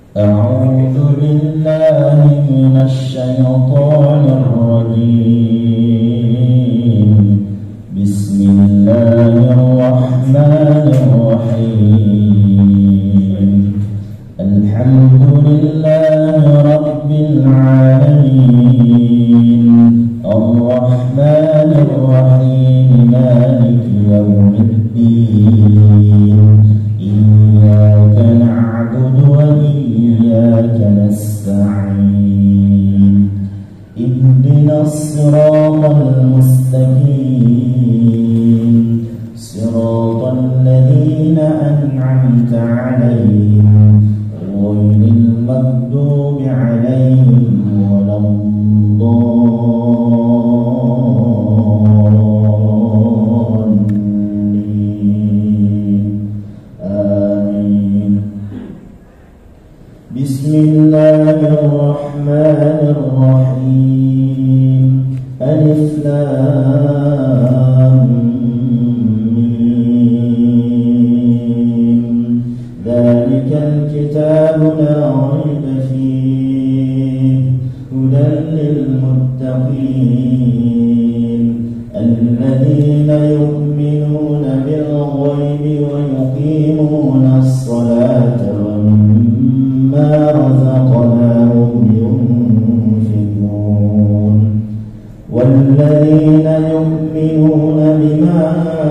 أعوذ بالله من الشيطان الرجيم. بسم الله الرحمن الرحيم. الحمد لله رب العالمين، الرحمن الرحيم، مالك يوم الدين. إياك نعبد وإياك نستعين. اهدنا الصراط المستقيم، صراط الذين أنعمت عليهم غير المغضوب عليهم ولا الضالين. آمين. بسم الله الرحمن الرحيم. ألف لام ميم. ذلك الكتاب لا ريب فيه، هدى للمتقين الذين يؤمنون بالغيب ويقيمون الصلاة ومما رزقناهم ينفقون والذين يؤمنون بما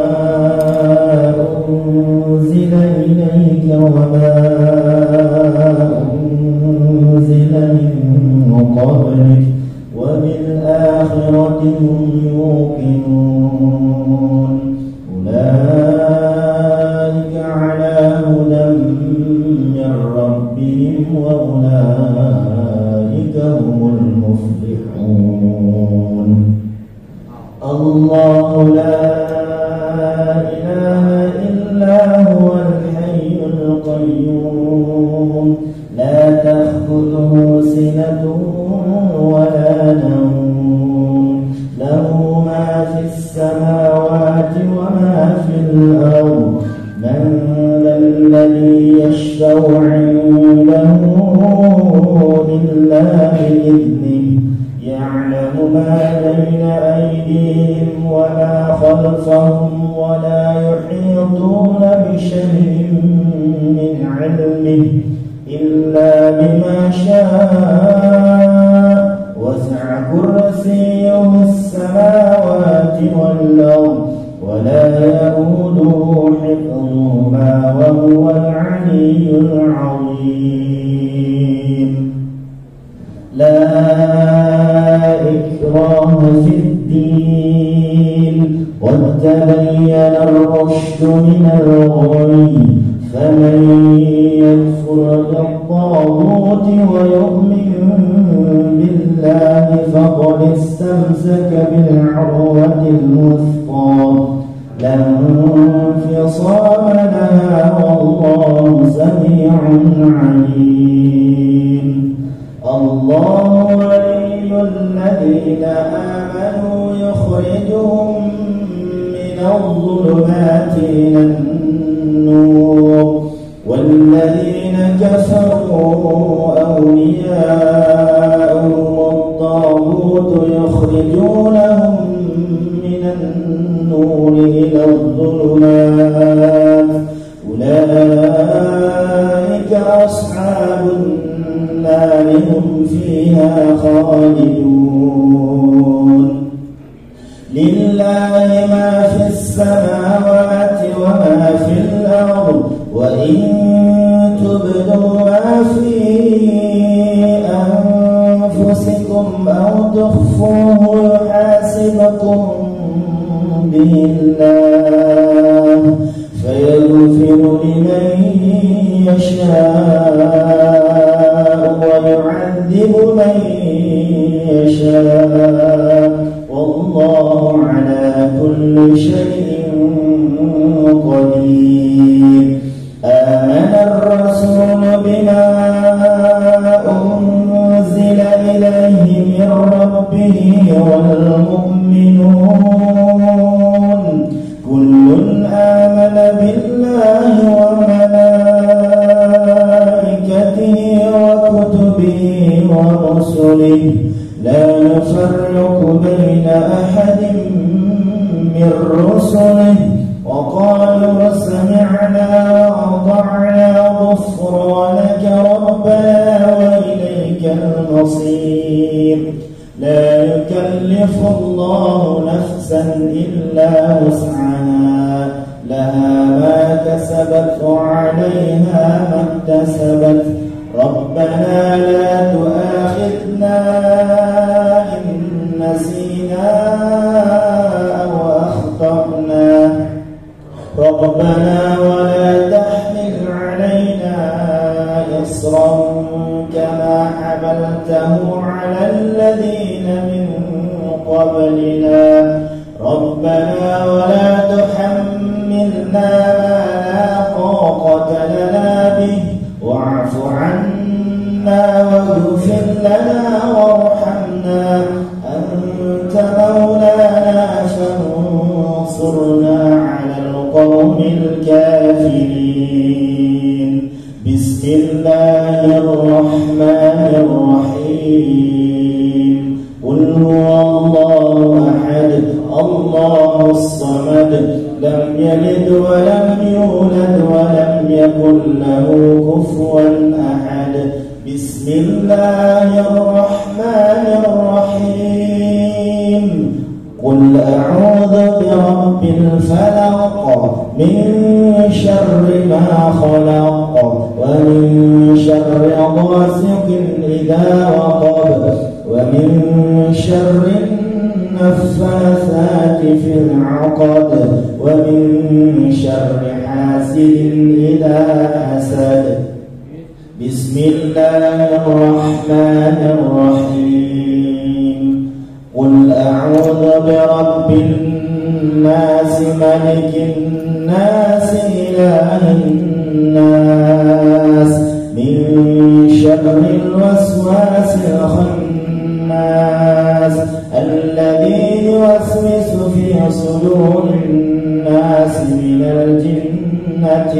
أنزل إليك وما أنزل من قبلك وبالآخرة هم يوقنون. أولئك على هدى من ربهم وأولئك هم المفلحون. الله لا إله إلا هو الحي القيوم، لا تأخذه سنة ولا نوم، له ما في السماوات وما في الأرض. من ذا الذي يشفع عنده إلا بإذنه، يعلم ما بين أيديهم وما خلفهم ولا يحيطون بشيء من علمه إلا بما شاء، وسع كرسيه السماوات والأرض ولا يئوده حفظهما وهو العلي العظيم. لا إكراه في الدين، قد تبين الرشد من الغي، فمن يكفر بالطاغوت ويؤمن بالله فقد استمسك بالعروة الوثقى، لا انفصام لها، والله سميع عليم. الله ولي الذين آمنوا يخرجهم من الظلمات إلى النور، والذين كفروا أولياءهم الطاغوت يخرجونهم من النور إلى الظلمات، أولئك أصحاب النار هم فيها خالدون. لله ما في السماوات وما في الأرض، وإن تبدوا ما في أنفسكم أو تخفوه يحاسبكم به الله، فيغفر لمن يشاء ويعذب من يشاء، والله على كل شيء قدير. آمن الرسول بما أنزل إليه من ربه والمؤمنون كل رسله وقالوا سمعنا وأطعنا غفرانك ربنا وإليك المصير لا يكلف الله نفسا إلا وسعها لها ما كسبت وعليها ما اكتسبت ربنا لا تؤاخذنا إن نسينا أو أخطأنا ربنا ولا تحمل علينا إصرا كما حملته على الذين من قبلنا ربنا ولا تحملنا ما لا طاقة لنا به واعف عنا واغفر لنا وارحمنا أنت مولانا فانصرنا على القوم الكافرين بسم الله الرحمن الرحيم قل هو الله أحد الله الصمد لم يلد ولم يولد ولم يكن له كفوا أحد بسم الله الرحمن الرحيم قل أعوذ برب الفلق من شر ما خلق ومن شر غاسق إذا وقب ومن شر النفاثات في العقد ومن شر حاسد إذا حسد بسم الله الرحمن الرحيم قل أعوذ برب الناس ملك الناس إله الناس من شر الوسواس الخناس الذي يوسوس في صدور الناس من الجنة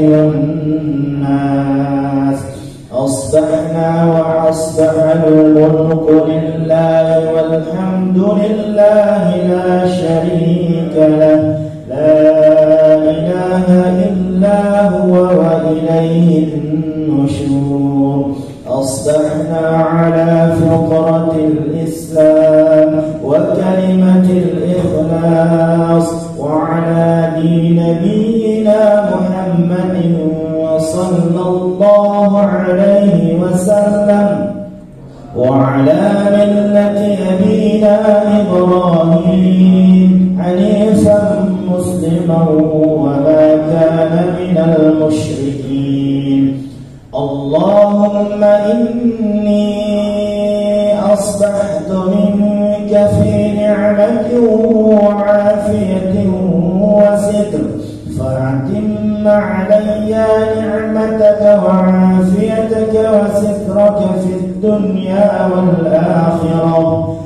والناس أصبحنا وأصبح الملك لله والحمد لله لا شريك له لا إله إلا هو وإليه النشور أصبحنا على فطرة الإسلام وكلمة الإخلاص وعلى دين نبينا محمد صلى الله عليه وسلم وعلى ملة أبينا إبراهيم حنيفا مسلما وما كان من المشركين اللهم إني أصبحت منك في نعمة وعافية وستر فأتم علي نعمتك وعافيتك وسترك في الدنيا والآخرة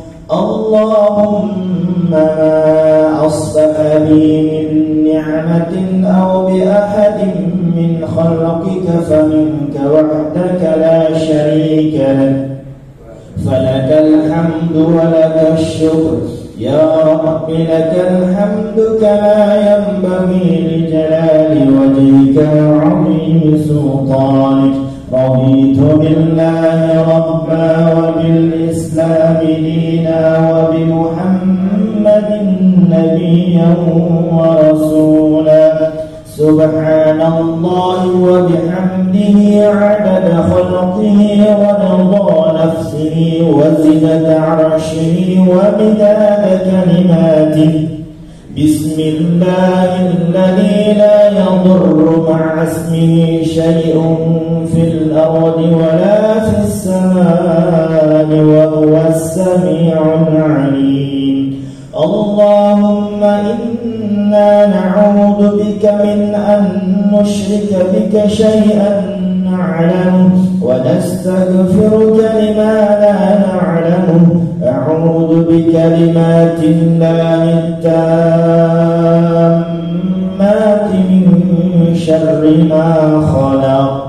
اللهم ما أصبح بي من نعمة أو بأحد من خلقك فمنك وحدك لا شريك لك فلك الحمد ولك الشكر يا رب لك الحمد كما ينبغي لجلال وجهك وعظيم سلطانك رضيت بالله ربا وبالإسلام دينا وبمحمد نبيا ورسولا سبحان الله وبحمده عدد خلقه ورضا نفسه وزنة عرشه ومداد كلماته بسم الله الذي لا يضر مع اسمه شيء في الأرض ولا في السماء وهو السميع العليم اللهم إنا نعوذ بك من أن نشرك بك شيئا نعلمه ونستغفرك لما لا نعلمه أعوذ بكلمات الله التامات من شر ما خلق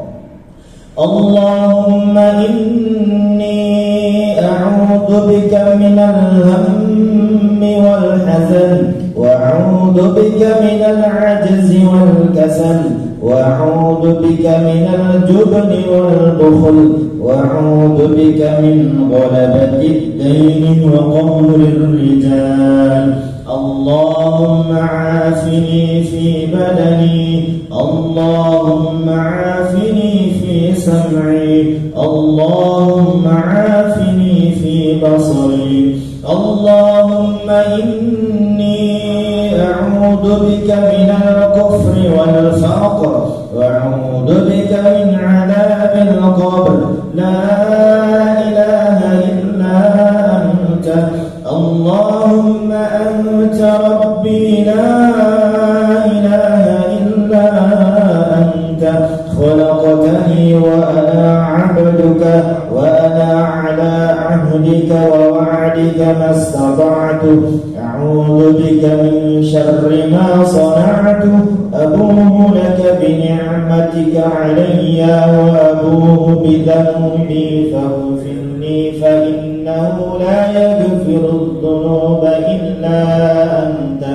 اللهم إني أعوذ بك من الهم والحزن وأعوذ بك من العجز والكسل وأعوذ بك من الجبن والبخل وأعوذ بك من غلبة الدين وقهر الرجال اللهم عافني في بدني اللهم عافني في سمعي اللهم عافني في بصري اللهم إني أعوذ بك من الكفر والفقر وأعوذ بك من عذاب القبر لا إله إلا أنت اللهم أنت ربي لا إله إلا أنت خلقتني وأنا عبدك وأنا على عهدك ووعدك ما استطعت أعوذ بك من شر ما صنعت أبوء لك بنعمتك علي وأبوء بذنبي فاغفر لي فإنه لا يغفر الذنوب إلا أنت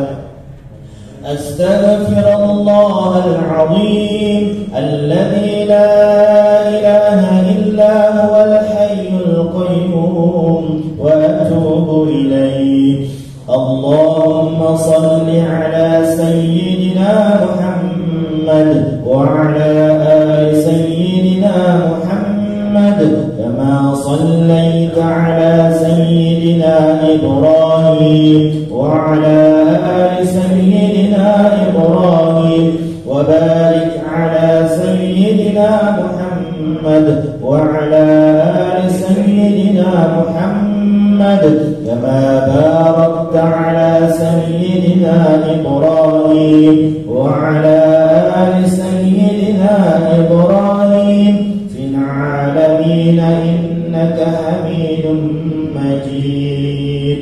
أستغفر الله العظيم الذي لا إله إلا هو الحي القيوم وأتوب إليه اللهم صل على سيدنا محمد وعلى آل سيدنا محمد كما صليت على سيدنا إبراهيم وعلى آل سيدنا إبراهيم وبارك على سيدنا محمد وعلى آل سيدنا محمد كما باركت على سيدنا إبراهيم وعلى آل سيدنا إبراهيم في العالمين إنك حميد مجيد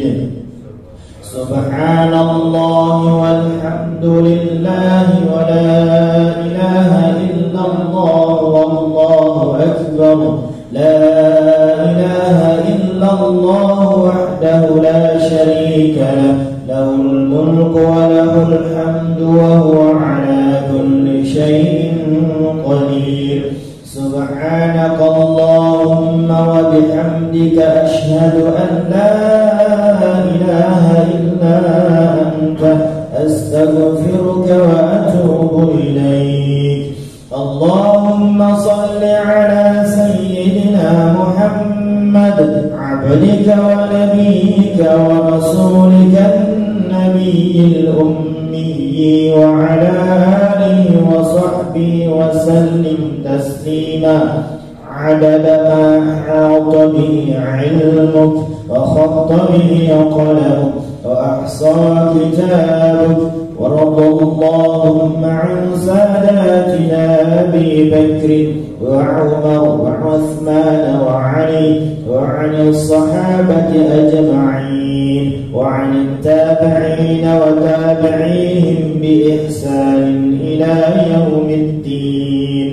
سبحان الله والحمد لله ولا إله إلا الله والله أكبر لا إله إلا الله وحده لا شريك له له الملك وله الحمد وهو على كل شيء قدير سبحانك اللهم وبحمدك أشهد أن لا إله إلا أنت أستغفرك وأتوب إليك اللهم صل على سيدنا محمد عبدك ونبيك ورسولك النبي الأمي وعلى آله وصحبه وسلم تسليما عدد ما أحاط به علمك وخط به قلمك وأحصى كتابك ورضى اللهم عن ساداتنا أبي بكر وعمر وعثمان وعلي وعن الصحابة أجمعين وعن التابعين وتابعيهم بإحسان إلى يوم الدين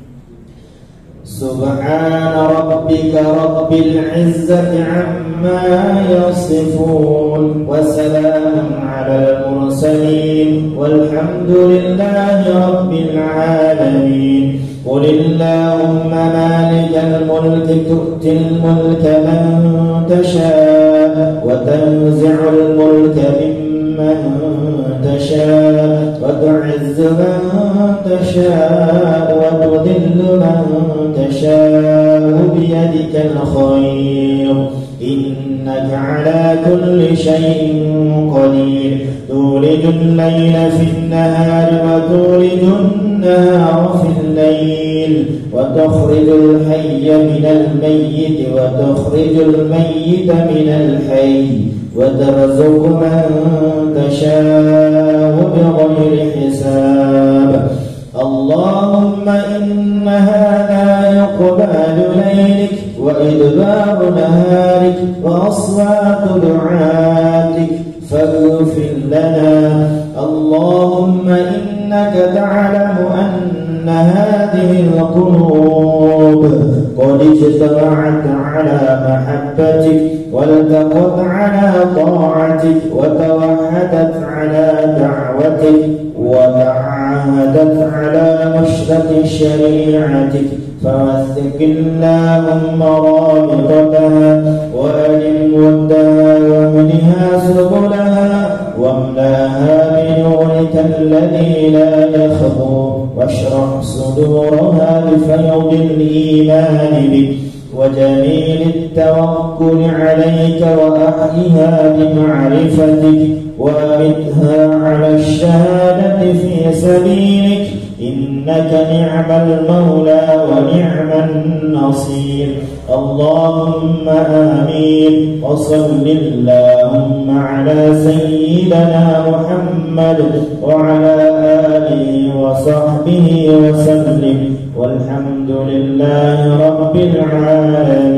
سبحان ربك رب العزة عما يصفون وسلام على المرسلين والحمد لله رب العالمين قل اللهم مالك الملك تؤتي الملك من تشاء وتنزع الملك ممن تشاء وتعز من تشاء وتذل من تشاء بيدك الخير إنك على كل شيء قدير تولج الليل في النهار وتولج النهار في الليل وتخرج الحي من الميت وتخرج الميت من الحي وترزق من تشاء بغير حساب اللهم إن هذا يقبال ليلك وإدبار نهارك وأصوات دعاتك فاغفر لنا اللهم إنك تعلم أن هذه القلوب قد اجتمعت على محبتك والتقت على طاعتك وتوحدت على دعوتك وتعاهدت على نشرة شريعتك فوثق اللهم رابطتها وأدم ودها وامنها سبلها واملاها بنورك الذي لا يخبو واشرح صدورها بفيض الإيمان بك وجميل التوكل عليك وأحيها بمعرفتك وأمتها على الشهادة في سبيلك إنك نعم المولى ونعم النصير اللهم آمين وصل اللهم على سيدنا محمد وعلى آله وصحبه وسلم والحمد لله رب العالمين.